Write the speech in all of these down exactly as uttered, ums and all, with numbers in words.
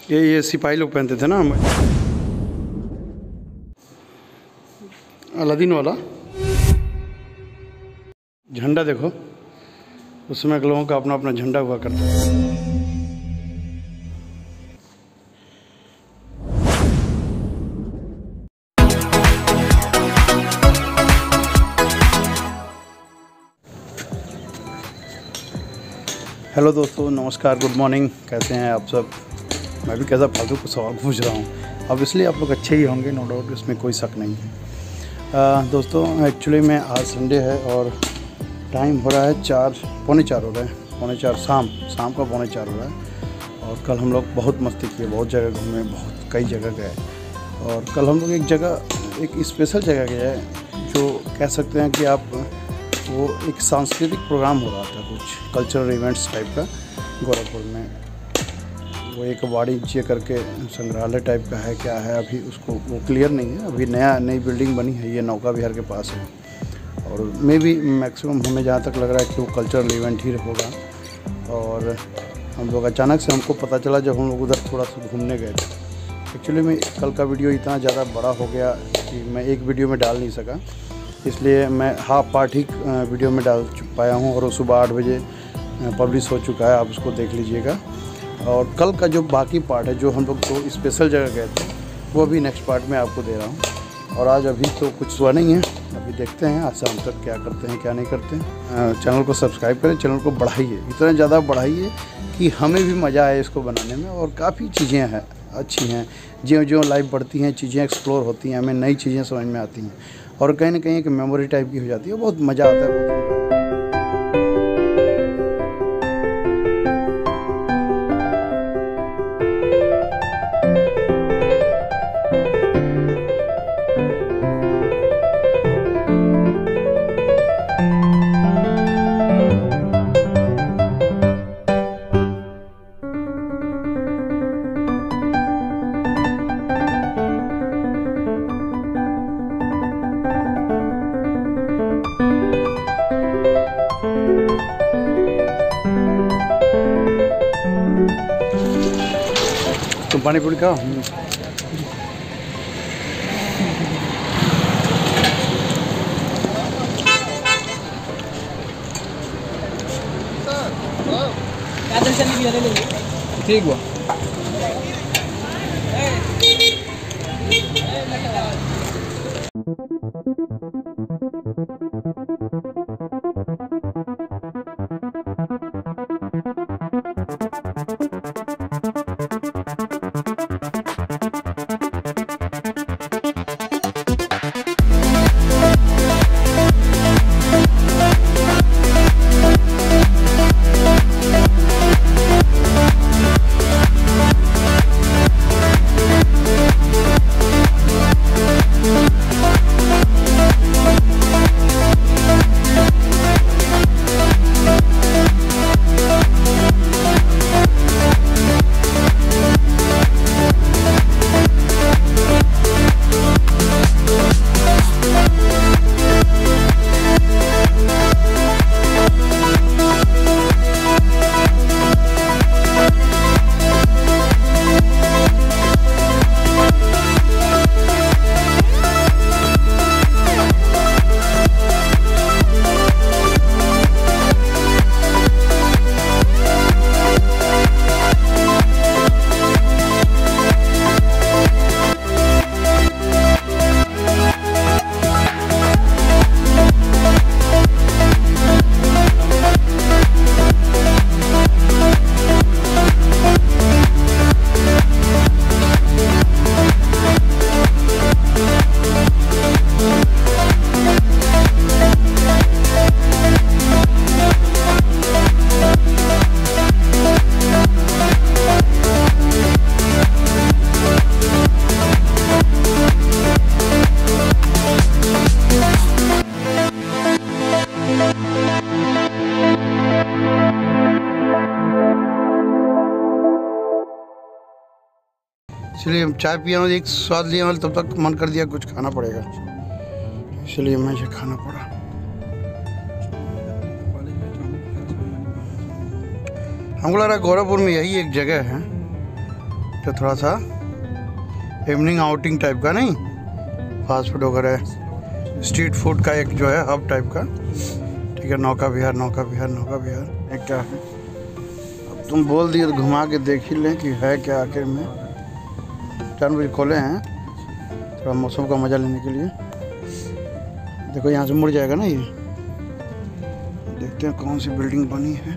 ये ये सिपाही लोग पहनते थे ना, अलादीन वाला झंडा देखो, उसमें लोगों का अपना अपना झंडा हुआ करता है। हेलो दोस्तों, नमस्कार, गुड मॉर्निंग। कैसे हैं आप सब? मैं भी कैसा फालतू को सवाल पूछ रहा हूँ। अब इसलिए आप लोग अच्छे ही होंगे, नो डाउट, इसमें कोई शक नहीं है। आ, दोस्तों एक्चुअली में आज संडे है और टाइम हो रहा है चार पौने चार हो रहा है पौने चार शाम शाम का पौने चार हो रहा है। और कल हम लोग बहुत मस्ती किए, बहुत जगह घूमे, बहुत कई जगह गए। और कल हम लोग एक जगह एक स्पेशल जगह गए जो कह सकते हैं कि आप, वो एक सांस्कृतिक प्रोग्राम हो रहा था, कुछ कल्चरल इवेंट्स टाइप का गोरखपुर में। वो एक वाणिज्य करके संग्रहालय टाइप का है, क्या है अभी उसको वो क्लियर नहीं है। अभी नया नई बिल्डिंग बनी है, ये नौका विहार के पास है। और मे भी मैक्सिमम हमें जहाँ तक लग रहा है कि वो कल्चरल इवेंट ही होगा। और हम लोग अचानक से हमको पता चला जब हम लोग उधर थोड़ा सा घूमने गए थे। एक्चुअली में कल का वीडियो इतना ज़्यादा बड़ा हो गया कि मैं एक वीडियो में डाल नहीं सका, इसलिए मैं हाफ पार्ट ही वीडियो में डाल पाया हूँ। और वो सुबह आठ बजे पब्लिश हो चुका है, आप उसको देख लीजिएगा। और कल का जो बाकी पार्ट है, जो हम लोग तो स्पेशल जगह गए थे, वो भी नेक्स्ट पार्ट में आपको दे रहा हूँ। और आज अभी तो कुछ हुआ नहीं है, अभी देखते हैं आज शाम तक क्या करते हैं क्या नहीं करते हैं। चैनल को सब्सक्राइब करें, चैनल को बढ़ाइए, इतना ज़्यादा बढ़ाइए कि हमें भी मज़ा आए इसको बनाने में। और काफ़ी चीज़ें हैं अच्छी हैं, जो जो लाइव बढ़ती हैं, चीज़ें एक्सप्लोर होती हैं, हमें नई चीज़ें समझ में आती हैं और कहीं ना कहीं एक मेमोरी टाइप की हो जाती है। बहुत मज़ा आता है, बहुत तुम पानी पूरी खाओ। ठीक हुआ। इसलिए चाय पिया, एक स्वाद लिया, तब तक मन कर दिया कुछ खाना पड़ेगा, इसलिए मुझे खाना पड़ा। हमको लग रहा है गोरखपुर में यही एक जगह है तो थोड़ा सा इवनिंग आउटिंग टाइप का, नहीं फास्ट फूड वगैरह, स्ट्रीट फूड का एक जो है हब टाइप का। ठीक है, नौका विहार, नौका विहार, नौका विहार एक क्या है। अब तुम बोल दिए तो घुमा के देख ही लें कि है क्या आखिर में। चार बजे खोले हैं, थोड़ा मौसम का मज़ा लेने के लिए। देखो यहाँ से मुड़ जाएगा ना ये, देखते हैं कौन सी बिल्डिंग बनी है।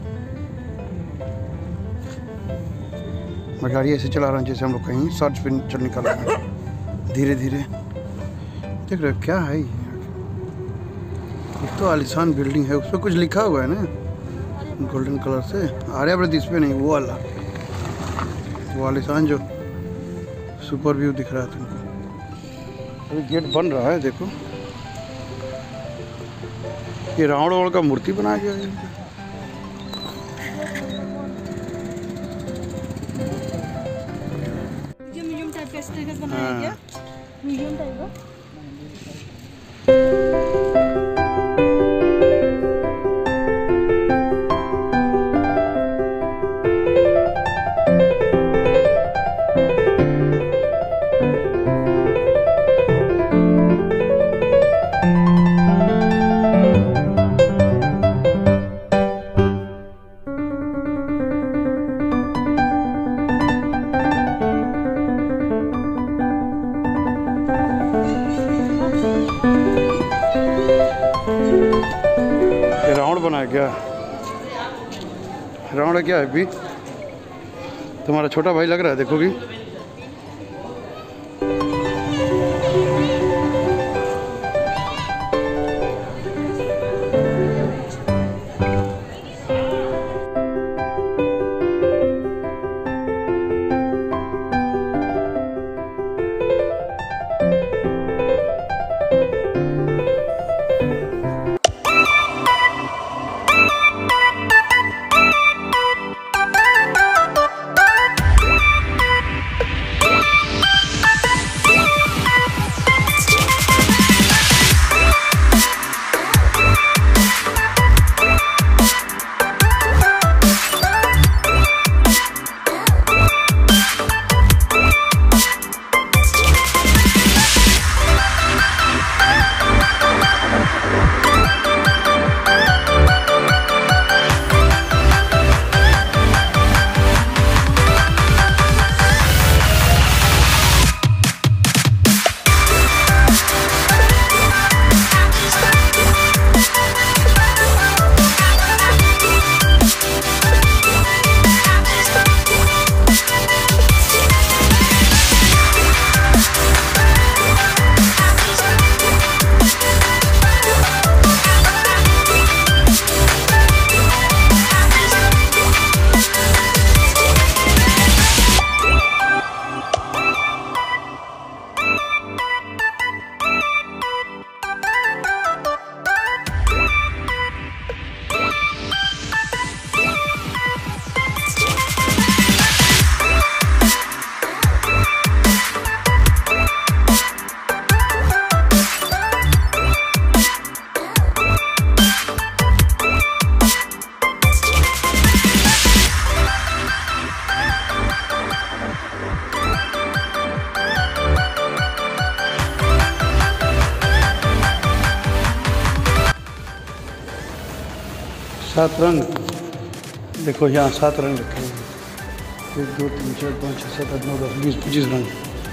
मैं गाड़ी ऐसे चला रहा हूँ जैसे हम लोग कहीं सर्च पे चल निकल रहे हैं धीरे धीरे। देख रहे हो क्या है ये? एक तो आलिशान बिल्डिंग है, उस पर कुछ लिखा हुआ है ना गोल्डन कलर से। आर्यावर्त इस पे नहीं, वो वाला, वो आलिशान जो सुपर व्यू दिख रहा है तुमको। अभी गेट बन रहा है, देखो ये रावण वावण का मूर्ति बनाया गया है। म्यूजियम टाइप का स्टेज बनाया गया, म्यूजियम टाइप का। बनाया क्या रावण क्या है भी? तुम्हारा छोटा भाई लग रहा है, देखोगी। सात रंग देखो, यहाँ सात रंग रखे हैं। एक दो तीन चार पाँच छः सात आठ नौ दस बीस पच्चीस रंग।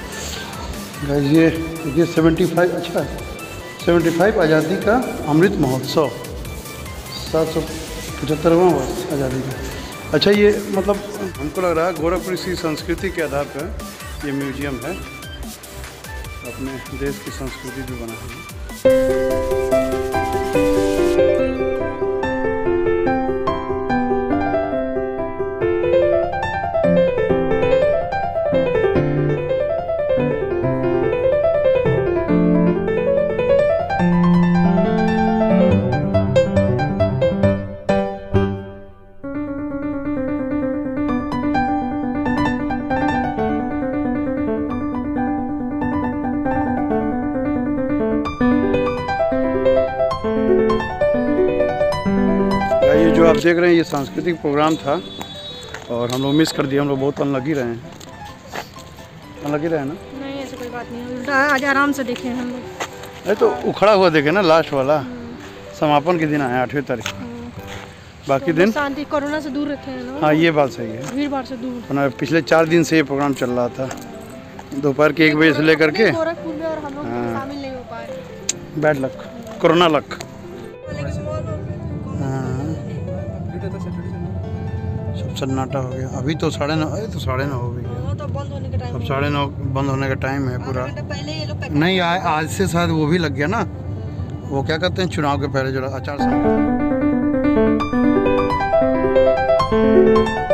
गाइस ये ये सेवेंटी फाइव अच्छा सेवेंटी फाइव आज़ादी का अमृत महोत्सव, सात सौ पचहत्तरवां वर्ष आज़ादी का। अच्छा ये मतलब हमको लग रहा है गोरखपुर की संस्कृति के आधार पर ये म्यूजियम है, अपने देश की संस्कृति भी बना है। ये जो आप देख रहे हैं ये सांस्कृतिक प्रोग्राम था और हम लोग मिस कर दिए, हम लोग बहुत अनलगी रहे हैं। लग ही रहा है ना। नहीं ऐसा कोई बात नहीं है, उल्टा आज आराम से देखे हम लोग। अरे तो उखड़ा हुआ देखे ना लास्ट वाला समापन के दिन आया आठवीं तारीख को, बाकी दिन शांति कोरोना से दूर रखे हैं ना। हाँ ये बात सही है, भीड़ भाड़ से दूर। वरना पिछले चार दिन से ये प्रोग्राम चल रहा था दोपहर के एक बजे से लेकर के। गोरखपुर में और हम लोग शामिल नहीं हो पाए। Bad luck, corona luck. हाँ सब सन्नाटा हो गया। अभी तो साढ़े नौ, अरे तो साढ़े नौ हो गई है, तो बंद होने का टाइम। अब साढ़े नौ बंद होने का टाइम है पूरा। पहले ये लोग नहीं आ, आज से शायद वो भी लग गया ना, वो क्या कहते हैं चुनाव के पहले जो आचार संहिता।